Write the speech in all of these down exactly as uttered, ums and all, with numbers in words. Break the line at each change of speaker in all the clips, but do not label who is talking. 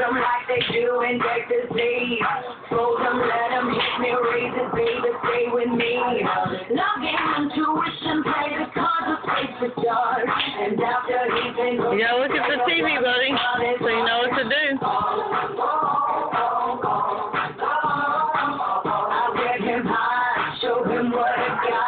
them like they do in Texas State. Fold them, let them hit me, raise it, baby, stay with me. Love game, intuition, play the cards of space to start. And after he's been
You gotta look at the T V, buddy, so you know what to do.
I'll get him high, show him what I got.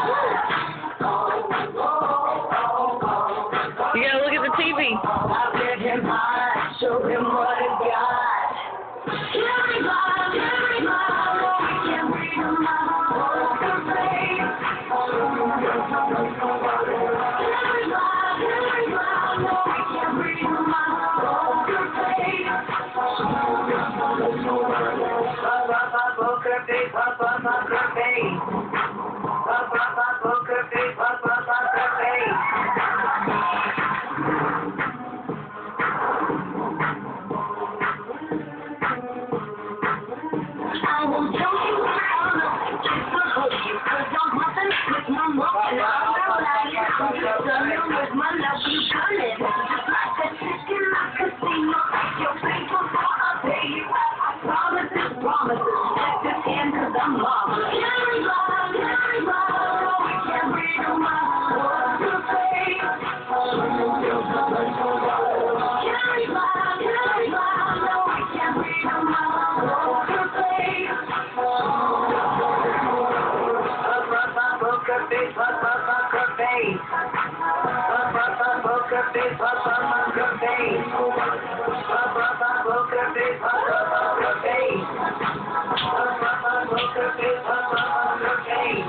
You gotta look at the T V.
I'll get him high, show him what I got. Carry my, carry my, we can't breathe on my poker face. Carry my, carry my, we can't breathe on my poker face. Pop, pop, pop, poker face, pop, pop, poker face. Pop, pop, pop, poker face, pop, pop, poker face. I won't tell you how to kiss the cookies, 'cause I'm nothing with my mom and I'm not lying. I'm just done with my love, you got it. Just like that chick in my casino, your face before I pay you. I promises, promises, check this hand 'cause I'm mama. Carry my, carry my, we can't breathe on my poker face. Carry my, carry my, we can't breathe on my poker face. Poker face, pop, pop, poker face. Pop, pop, pop, poker face, pop, pop, poker face. Pop, pop, pop, poker face, pop, pop, poker face. Pop, pop, pop, poker face, pop, pop, poker face.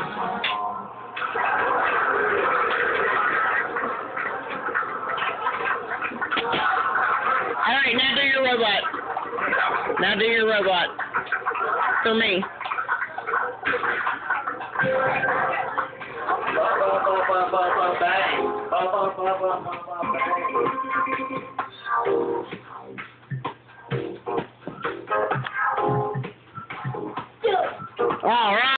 All right, now do your robot. Now do your robot. For me. All right.